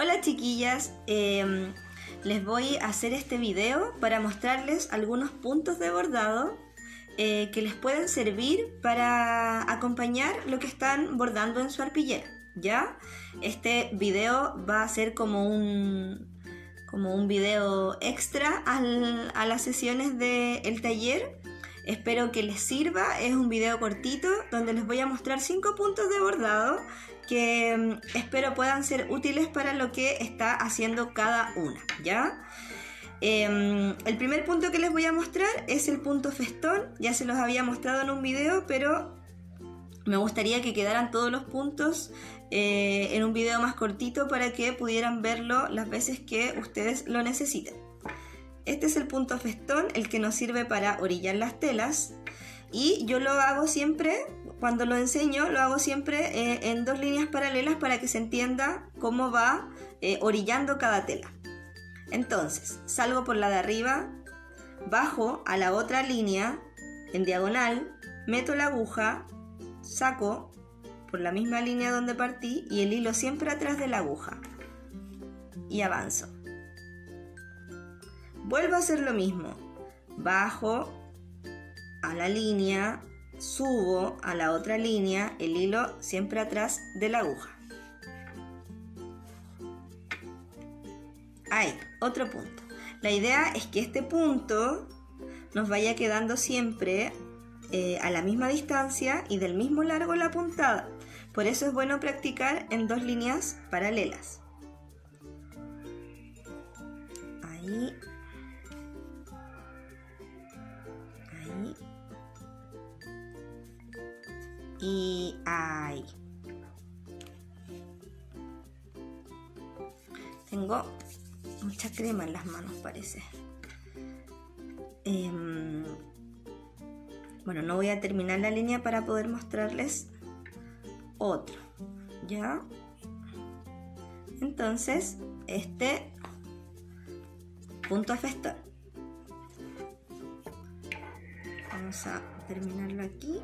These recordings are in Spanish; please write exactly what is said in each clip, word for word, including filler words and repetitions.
Hola chiquillas, eh, les voy a hacer este video para mostrarles algunos puntos de bordado eh, que les pueden servir para acompañar lo que están bordando en su arpillera, ¿ya? Este video va a ser como un, como un video extra al, a las sesiones del taller. Espero que les sirva. Es un video cortito donde les voy a mostrar cinco puntos de bordado que um, espero puedan ser útiles para lo que está haciendo cada una, ¿ya? Eh, el primer punto que les voy a mostrar es el punto festón. Ya se los había mostrado en un video, pero me gustaría que quedaran todos los puntos eh, en un video más cortito para que pudieran verlo las veces que ustedes lo necesiten. Este es el punto festón, el que nos sirve para orillar las telas, y yo lo hago siempre, cuando lo enseño, lo hago siempre eh, en dos líneas paralelas para que se entienda cómo va eh, orillando cada tela. Entonces, salgo por la de arriba, bajo a la otra línea en diagonal, meto la aguja, saco por la misma línea donde partí y el hilo siempre atrás de la aguja y avanzo. Vuelvo a hacer lo mismo, bajo a la línea, subo a la otra línea, el hilo siempre atrás de la aguja. Ahí, otro punto. La idea es que este punto nos vaya quedando siempre eh, a la misma distancia y del mismo largo la puntada. Por eso es bueno practicar en dos líneas paralelas. Ahí. Ahí. Y ahí. Tengo mucha crema en las manos, parece. Eh, bueno, no voy a terminar la línea para poder mostrarles otro, ¿ya? Entonces, este punto festón. Vamos a terminarlo aquí.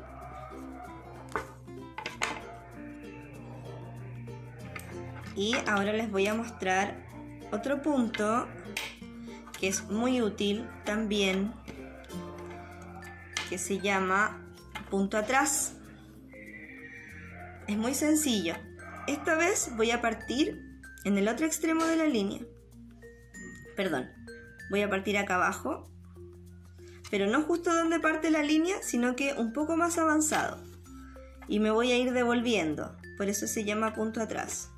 Y ahora les voy a mostrar otro punto que es muy útil también, que se llama punto atrás. Es muy sencillo. Esta vez voy a partir en el otro extremo de la línea. Perdón, voy a partir acá abajo, pero no justo donde parte la línea, sino que un poco más avanzado. Y me voy a ir devolviendo, por eso se llama punto atrás.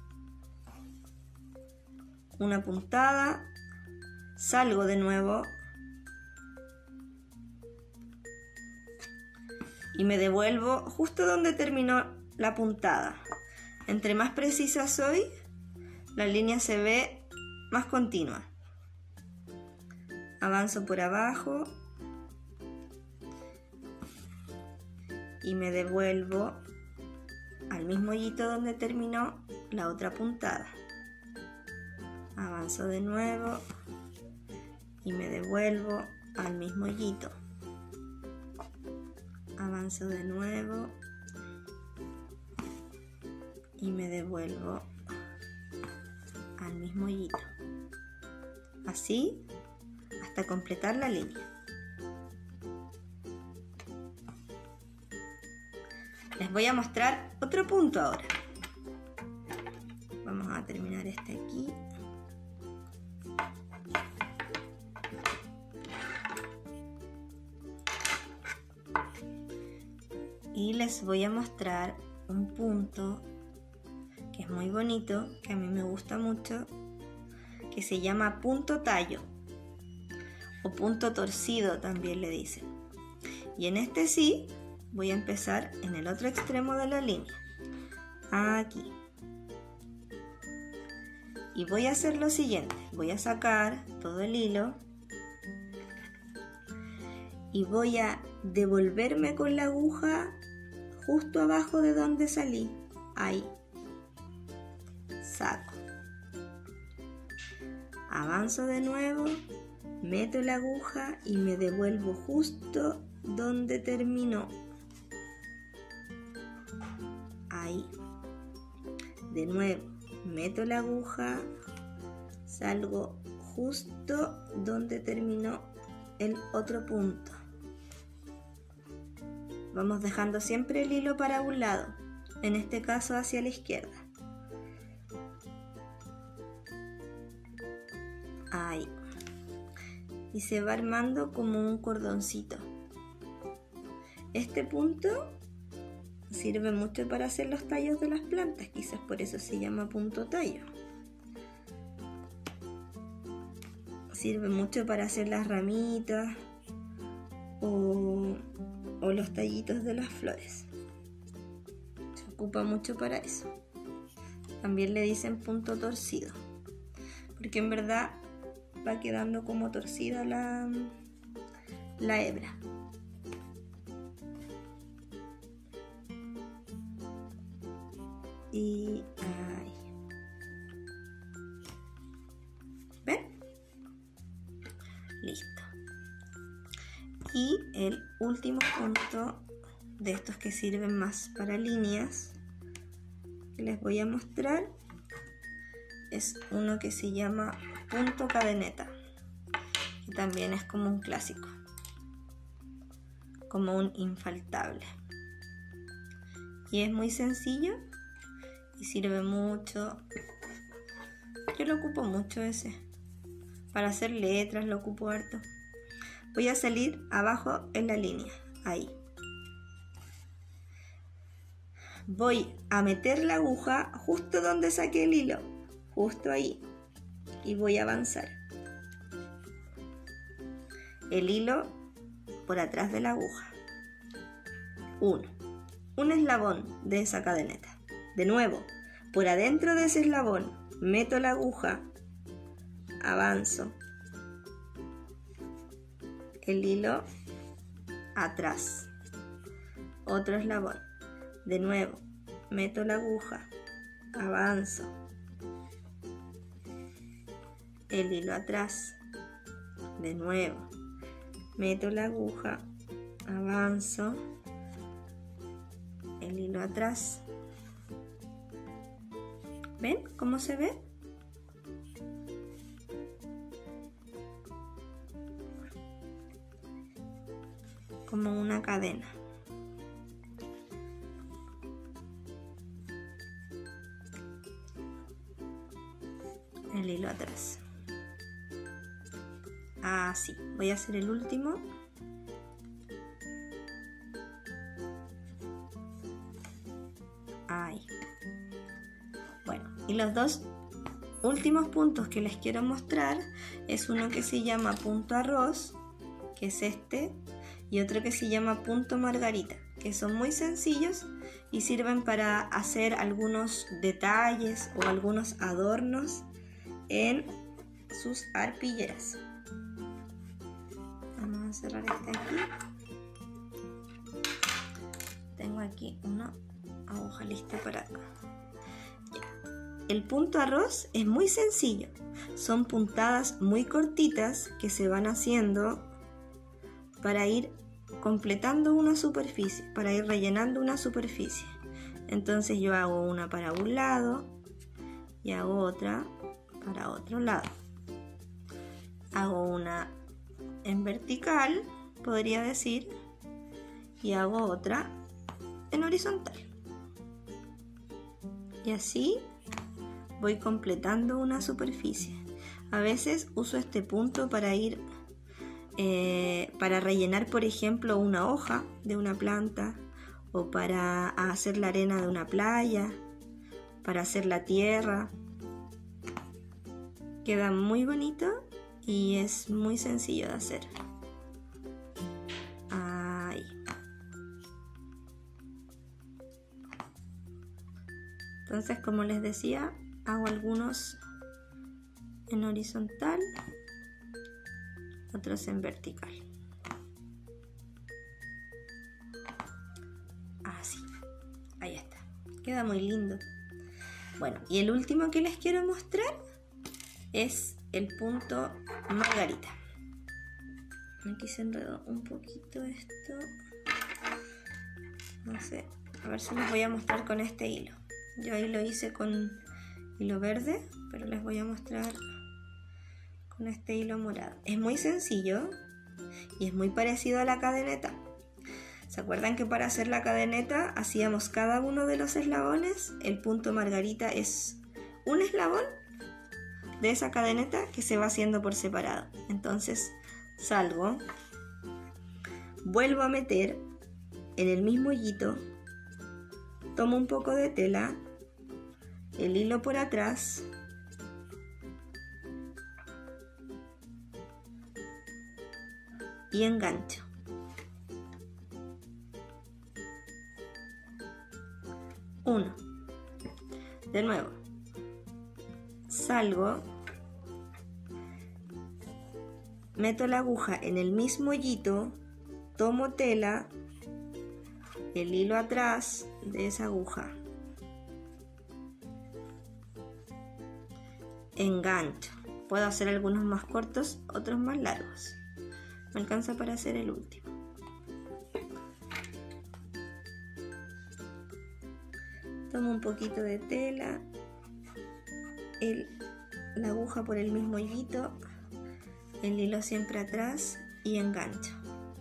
Una puntada, salgo de nuevo y me devuelvo justo donde terminó la puntada. Entre más precisa soy, la línea se ve más continua. Avanzo por abajo y me devuelvo al mismo hoyito donde terminó la otra puntada. Avanzo de nuevo y me devuelvo al mismo hoyito. Avanzo de nuevo y me devuelvo al mismo hoyito. Así hasta completar la línea. Les voy a mostrar otro punto ahora. Vamos a terminar este aquí. Y les voy a mostrar un punto que es muy bonito, que a mí me gusta mucho, que se llama punto tallo o punto torcido también le dicen. Y en este sí voy a empezar en el otro extremo de la línea, aquí, y voy a hacer lo siguiente. Voy a sacar todo el hilo y voy a devolverme con la aguja justo abajo de donde salí. Ahí saco, avanzo de nuevo, meto la aguja y me devuelvo justo donde terminó. Ahí de nuevo meto la aguja, salgo justo donde terminó el otro punto. Vamos dejando siempre el hilo para un lado, en este caso hacia la izquierda. Ahí. Y se va armando como un cordoncito. Este punto sirve mucho para hacer los tallos de las plantas, quizás por eso se llama punto tallo. Sirve mucho para hacer las ramitas o, o los tallitos de las flores. Se ocupa mucho para eso. También le dicen punto torcido, porque en verdad va quedando como torcida la, la hebra. Y ahí. ¿Ven? Listo. Y el último punto de estos que sirven más para líneas que les voy a mostrar es uno que se llama punto cadeneta, que también es como un clásico, como un infaltable, y es muy sencillo y sirve mucho. Yo lo ocupo mucho ese para hacer letras, lo ocupo harto. Voy a salir abajo en la línea, ahí voy a meter la aguja justo donde saqué el hilo, justo ahí, y voy a avanzar el hilo por atrás de la aguja, uno, un eslabón de esa cadeneta. De nuevo, por adentro de ese eslabón meto la aguja, avanzo el hilo atrás, otro eslabón, de nuevo meto la aguja, avanzo el hilo atrás, de nuevo meto la aguja, avanzo el hilo atrás. ¿Ven cómo se ve? Como una cadena. El hilo atrás. Así. Voy a hacer el último. Ahí. Bueno, y los dos últimos puntos que les quiero mostrar es uno que se llama punto arroz, que es este, y otro que se llama punto margarita, que son muy sencillos y sirven para hacer algunos detalles o algunos adornos en sus arpilleras. Vamos a cerrar este aquí. Tengo aquí una aguja lista para acá. El punto arroz es muy sencillo, son puntadas muy cortitas que se van haciendo para ir completando una superficie, para ir rellenando una superficie. Entonces yo hago una para un lado y hago otra para otro lado. Hago una en vertical, podría decir, y hago otra en horizontal. Y así voy completando una superficie. A veces uso este punto para ir eh, para rellenar, por ejemplo, una hoja de una planta, o para hacer la arena de una playa, para hacer la tierra. Queda muy bonito y es muy sencillo de hacer. Ahí. Entonces, como les decía, hago algunos en horizontal, otros en vertical. Así, ahí está, queda muy lindo. Bueno, y el último que les quiero mostrar es el punto margarita. Aquí se enredó un poquito esto, no sé, a ver si les voy a mostrar con este hilo. Yo ahí lo hice con hilo verde, pero les voy a mostrar con este hilo morado. Es muy sencillo y es muy parecido a la cadeneta. ¿Se acuerdan que para hacer la cadeneta hacíamos cada uno de los eslabones? El punto margarita es un eslabón de esa cadeneta que se va haciendo por separado. Entonces salgo, vuelvo a meter en el mismo hoyito, tomo un poco de tela, el hilo por atrás, y engancho. Uno. De nuevo. Salgo. Meto la aguja en el mismo hoyito, tomo tela, el hilo atrás de esa aguja, engancho. Puedo hacer algunos más cortos, otros más largos. Me alcanza para hacer el último. Tomo un poquito de tela, el, la aguja por el mismo hoyito, el hilo siempre atrás y engancho.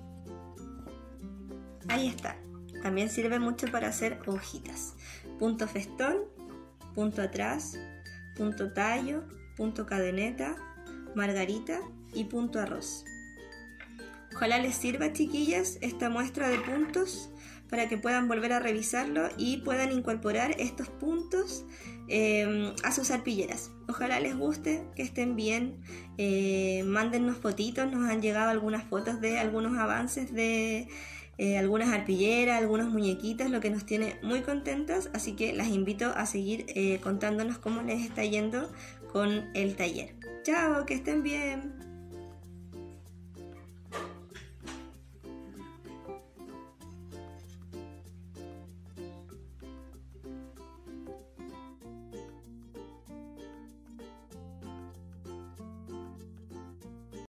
Ahí está. También sirve mucho para hacer hojitas. Punto festón, punto atrás, punto tallo, punto cadeneta, margarita y punto arroz. Ojalá les sirva, chiquillas, esta muestra de puntos para que puedan volver a revisarlo y puedan incorporar estos puntos eh, a sus arpilleras. Ojalá les guste, que estén bien, eh, mándennos fotitos, nos han llegado algunas fotos de algunos avances de eh, algunas arpilleras, algunos muñequitos, lo que nos tiene muy contentas, así que las invito a seguir eh, contándonos cómo les está yendo con el taller. ¡Chao! ¡Que estén bien!